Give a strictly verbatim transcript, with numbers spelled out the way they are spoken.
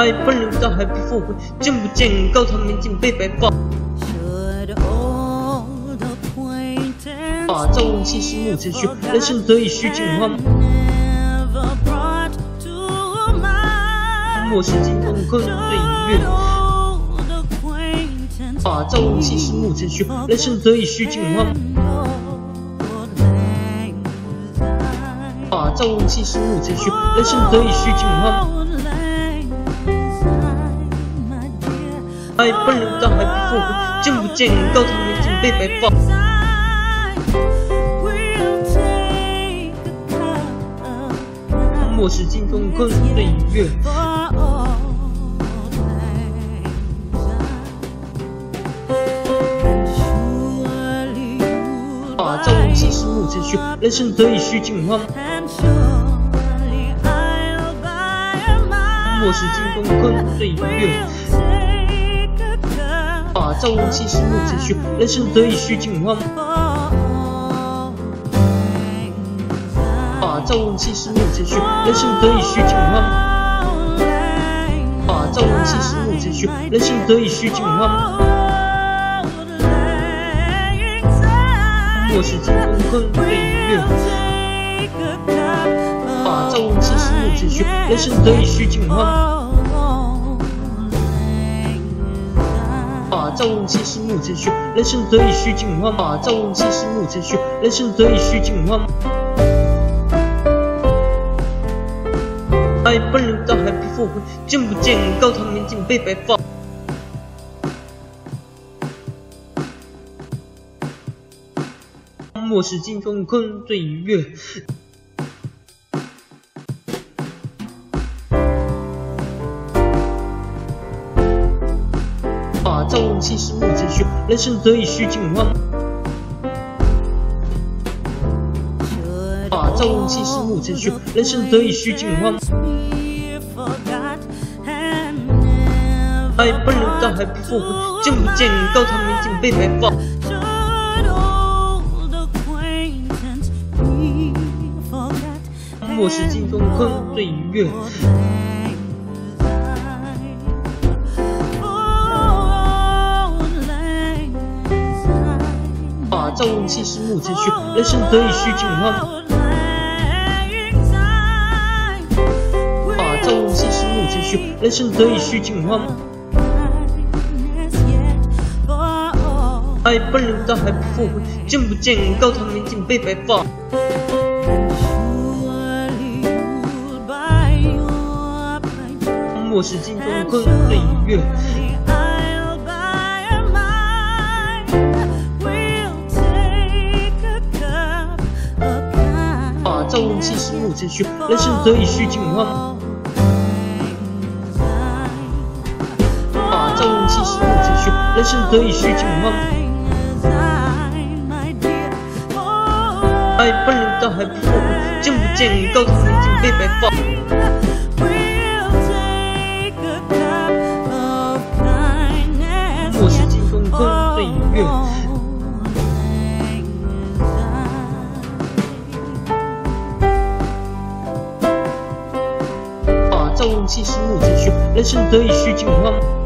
爱奔流到海必复回，见不见高堂明镜被白发。把朝闻夕拾暮成雪，人生得意须尽欢。莫使金风困岁月。把朝闻夕拾暮成雪，人生得意须尽欢。把朝闻夕拾暮成雪，人生得意须尽欢。爱奔流到海必复回，见不见高堂明镜被白发。莫使金风困岁月。把朝闻夕拾暮成雪，人生得意须尽欢。莫使金风困岁月。把朝闻夕拾暮成雪，人生得意须尽欢。把朝闻夕拾暮成雪，人生得意须尽欢。把朝闻夕拾暮成雪，人生得意须尽欢。莫使金风困岁月。把朝闻夕拾暮成雪，人生得意须尽欢。把朝闻夕拾暮成雪，人生得意须尽欢。把朝闻夕拾暮成雪，人生得意须尽欢。爱奔流到海必复回，见不见高堂明镜被白发。莫使金风困岁月。把朝闻夕拾暮成雪，人生得意须尽欢。把朝闻夕拾暮成雪，人生得意须尽欢。爱奔流到海必复回，见不见高堂明镜被白发。莫使金风困岁月。把朝闻夕拾暮成雪，人生得意须尽欢。把朝闻夕拾暮成雪，人生得意须尽欢。爱奔流到海必复回，见不见高堂明镜被白发。莫使金风困岁月。把朝闻夕拾暮成雪，人生得意须尽欢。把朝闻夕拾暮成雪，人生得意须尽欢。爱奔流到海必复回，见不见高堂明镜被白发。莫使金风困岁月。把朝闻夕拾暮成雪，人生得意须尽欢。